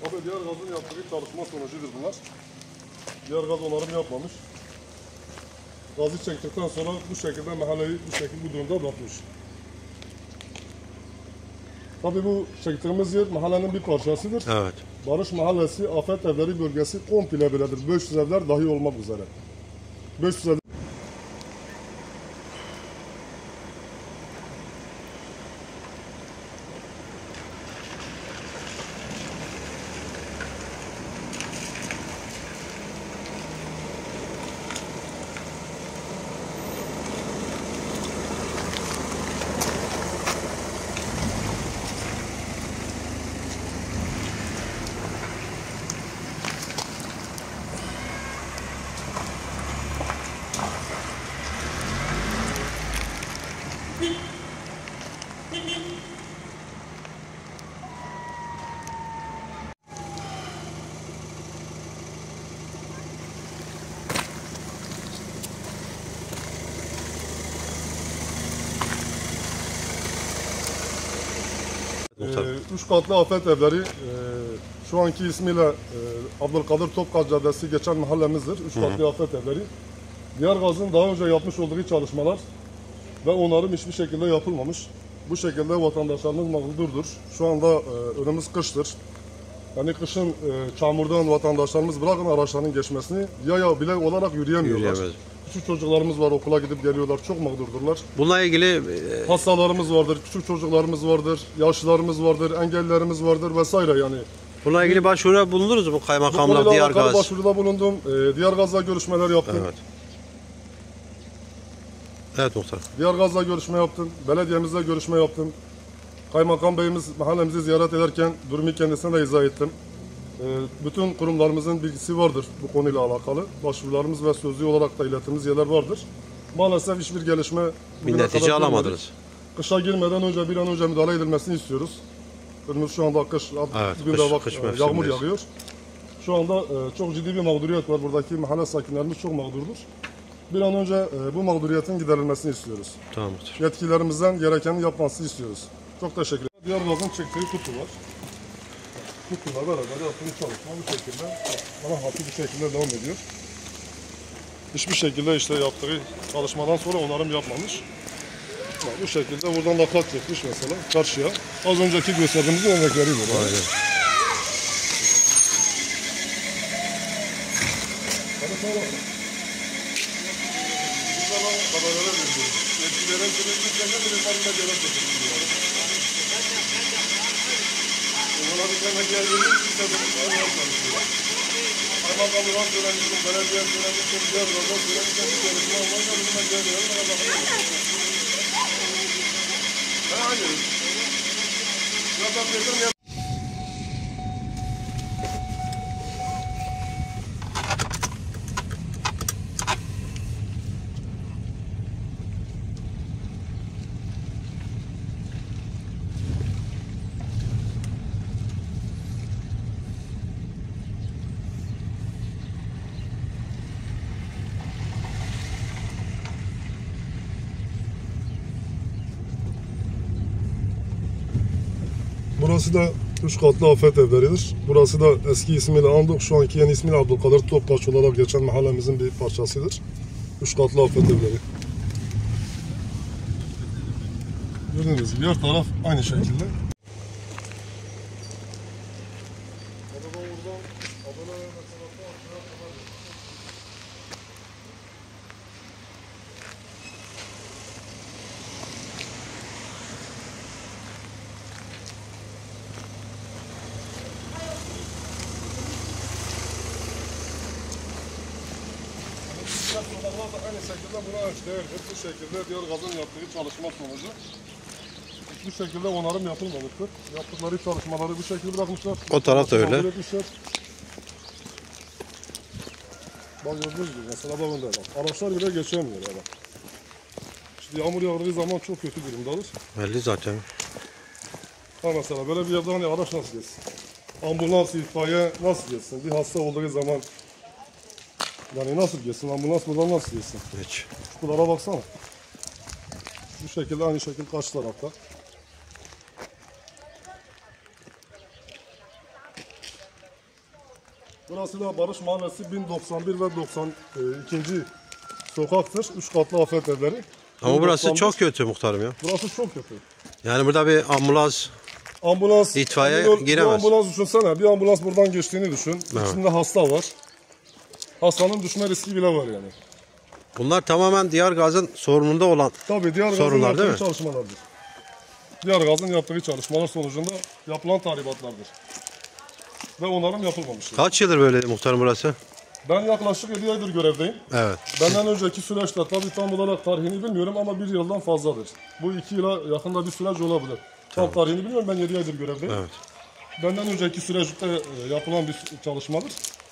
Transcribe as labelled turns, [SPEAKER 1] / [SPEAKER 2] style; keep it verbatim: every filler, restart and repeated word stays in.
[SPEAKER 1] Abi diğer gazın yaptığı çalışma sonucudur bunlar. Diğer gaz onarım yapmamış. Gazı çektikten sonra bu şekilde mahalleyi bu şekilde bu durumda bırakmış. Tabii bu çektiğimiz yer mahallenin bir parçasıdır.
[SPEAKER 2] Evet.
[SPEAKER 1] Barış Mahallesi, Afet Evleri bölgesi komple böyledir. beş yüz evler dahi olmak üzere. beş yüz evler. Ee, üç katlı Afet Evleri, e, şu anki ismiyle e, Abdülkadir Topkapı Caddesi geçen mahallemizdir. Üç katlı Afet Evleri. Diğer gazın daha önce yapmış olduğu çalışmalar ve onarım hiçbir şekilde yapılmamış. Bu şekilde vatandaşlarımız mağdurdur. Şu anda e, önümüz kıştır. Yani kışın e, çamurdan vatandaşlarımız bırakın araçların geçmesini, yaya bile olarak yürüyemiyorlar.
[SPEAKER 2] Yürüyemez.
[SPEAKER 1] Küçük çocuklarımız var, okula gidip geliyorlar, çok mağdurdurlar.
[SPEAKER 2] Bununla ilgili e,
[SPEAKER 1] Hastalarımız vardır, küçük çocuklarımız vardır, yaşlılarımız vardır, engellilerimiz vardır vesaire yani.
[SPEAKER 2] bununla ilgili başvuruya bulundunuz mu
[SPEAKER 1] Bu
[SPEAKER 2] kaymakamlığa,
[SPEAKER 1] konuyla
[SPEAKER 2] diğer
[SPEAKER 1] alakalı
[SPEAKER 2] gaz?
[SPEAKER 1] başvuruda bulundum. Ee, diğer gazla görüşmeler yaptım.
[SPEAKER 2] Evet. Evet muhtar.
[SPEAKER 1] Diğer gazla görüşme yaptım. Belediyemizle görüşme yaptım. Kaymakam Beyimiz mahallemizi ziyaret ederken durumu kendisine de izah ettim. Ee, bütün kurumlarımızın bilgisi vardır bu konuyla alakalı. Başvurularımız ve sözlü olarak da ilettiğimiz yerler vardır. Maalesef hiçbir gelişme
[SPEAKER 2] Bir netice alamadınız.
[SPEAKER 1] Kışa girmeden önce bir an önce müdahale edilmesini istiyoruz. Önümüz şu anda kış,
[SPEAKER 2] Evet,
[SPEAKER 1] bugün
[SPEAKER 2] kış,
[SPEAKER 1] de bak,
[SPEAKER 2] kış
[SPEAKER 1] yağmur
[SPEAKER 2] mevsimindeyiz.
[SPEAKER 1] yağıyor. Şu anda e, çok ciddi bir mağduriyet var. Buradaki mahalle sakinlerimiz çok mağdurdur. Bir an önce e, bu mağduriyetin giderilmesini istiyoruz.
[SPEAKER 2] Tamam muhtar.
[SPEAKER 1] Yetkililerimizden gerekeni yapmasını istiyoruz. Çok teşekkür ederim. Diğer gazın çektiği kutu var. Kutuyla beraber yaptığı çalışma bu şekilde ana hatı bir şekilde devam ediyor. Hiçbir şekilde işte yaptığı çalışmadan sonra onarım yapmamış. Bu şekilde buradan da kat çekmiş mesela karşıya. Az önceki gösterdiğimizin örnekleri bu.
[SPEAKER 2] Aynen.
[SPEAKER 1] Hadi sonra. Bu zaman haberlere veriyoruz. Yetkililere sürekli çeken bir insanla göre çekiyoruz. Ona bir tane geldiğimiz bir sebebi var. Kaymakamlığa söylemiştim, belediye söylemiştim, diğer yolda söylemiştim, bir görüşme olmayınca bizimle geliyorum, bana bakalım. Ben aynı. Zaten dedim ya. Burası da üç katlı Afet Evleri'dir. Burası da eski ismiyle Andok, şu anki yeni ismiyle Abdülkadir Topkapı olarak geçen mahallemizin bir parçasıdır. üç katlı Afet Evleri. Gördüğünüz gibi her taraf aynı şekilde. Aynı şekilde buna ölçülerdir. Bu şekilde diğer gazın yaptığı çalışma sonucu bu şekilde onarım yapılmamıştır. Yaptıkları çalışmaları bu şekilde bırakmışlar.
[SPEAKER 2] O taraf da öyle.
[SPEAKER 1] Bak gördüğünüz gibi mesela bakın da bak. Araçlar bile geçemiyor ya bak. İşte yağmur yağdığı zaman çok kötü durumdadır.
[SPEAKER 2] Belli zaten.
[SPEAKER 1] Ha mesela böyle bir yerde hani araç nasıl geçsin? Ambulans, itfaiye nasıl geçsin? Bir hasta olduğu zaman yani nasıl geçsin? Ambulans buradan nasıl geçsin?
[SPEAKER 2] Hiç.
[SPEAKER 1] Şuralara baksana. Bu şekilde aynı şekilde karşı tarafta. Burası da Barış Mahallesi bin doksan bir ve doksan ikinci sokaktır. Üç katlı afet evleri.
[SPEAKER 2] Ama burası
[SPEAKER 1] bin doksan bir.
[SPEAKER 2] çok kötü muhtarım ya.
[SPEAKER 1] Burası çok kötü.
[SPEAKER 2] Yani burada bir ambulans,
[SPEAKER 1] Ambulans,
[SPEAKER 2] İtfaiye
[SPEAKER 1] bir yol-
[SPEAKER 2] giremez.
[SPEAKER 1] Bir ambulans düşünsene. Bir ambulans buradan geçtiğini düşün.
[SPEAKER 2] Evet.
[SPEAKER 1] İçinde hasta var. Hastanın düşme riski bile var yani.
[SPEAKER 2] bunlar tamamen diğer gazın sorumluluğunda olan
[SPEAKER 1] Tabii diğer gazın
[SPEAKER 2] sorunlar
[SPEAKER 1] yaptığı
[SPEAKER 2] değil mi?
[SPEAKER 1] çalışmalardır. Diğer gazın yaptığı çalışmalar sonucunda yapılan tahribatlardır. Ve onarım yapılmamıştır.
[SPEAKER 2] Kaç yıldır böyle muhtarım burası?
[SPEAKER 1] Ben yaklaşık yedi aydır görevdeyim.
[SPEAKER 2] Evet.
[SPEAKER 1] Benden önceki süreçte tabii tam olarak tarihini bilmiyorum ama bir yıldan fazladır. Bu iki yıla yakında bir süreç olabilir. Tam tarihini bilmiyorum, ben yedi aydır görevdeyim.
[SPEAKER 2] Evet.
[SPEAKER 1] Benden önceki süreçte e, yapılan bir çalışmadır.